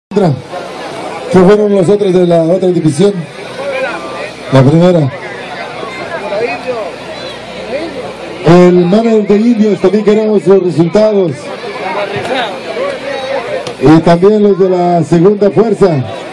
¿Qué fueron los otros de la otra división? La primera. El manager de Indios, también queremos los resultados. Y también los de la segunda fuerza.